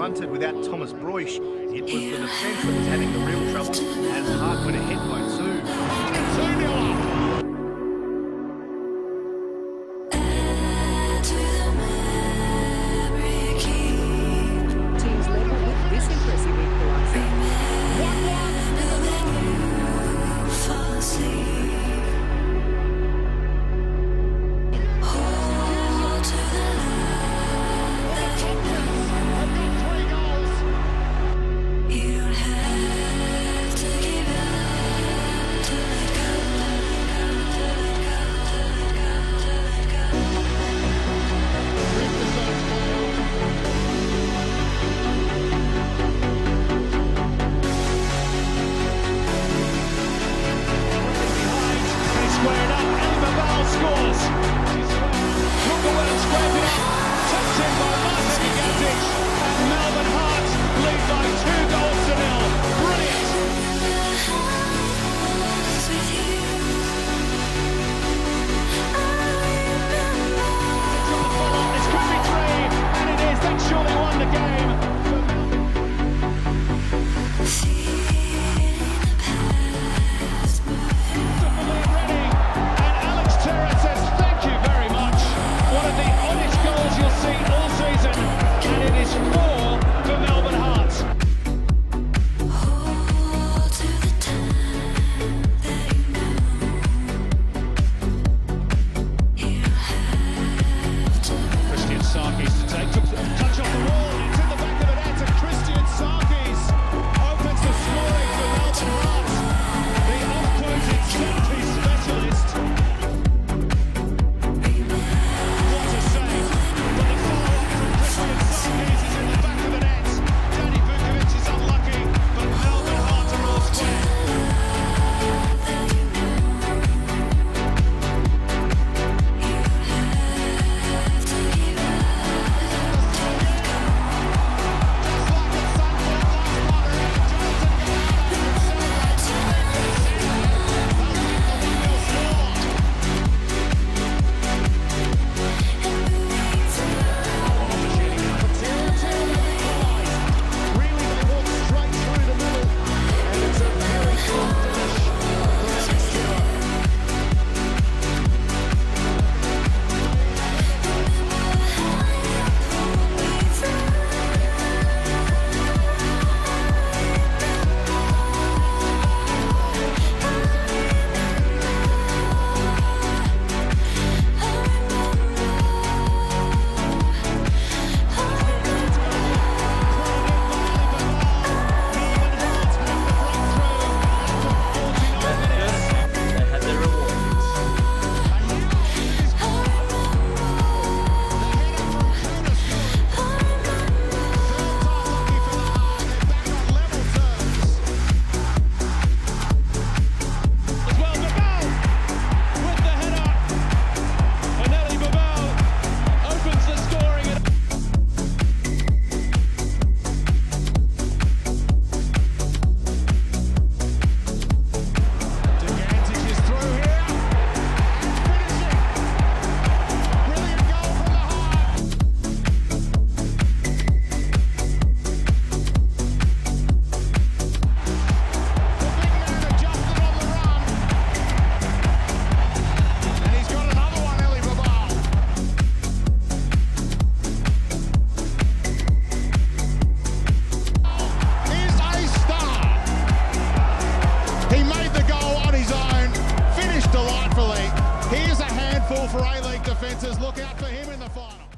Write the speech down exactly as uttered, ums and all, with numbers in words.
blunted without Thomas Broish. It was the defence that was having the real trouble as Hart went ahead by two. two nil up. Teams level with this impressive equaliser. one one. Squared up, MELBOURNE scores. Look squared it up, tucked in by Martin Gatic, and Melbourne Heart lead by two goals to nil. Brilliant. This could be three, and it is. That surely won the game. Delightfully. He is a handful for A-League defences. Look out for him in the final.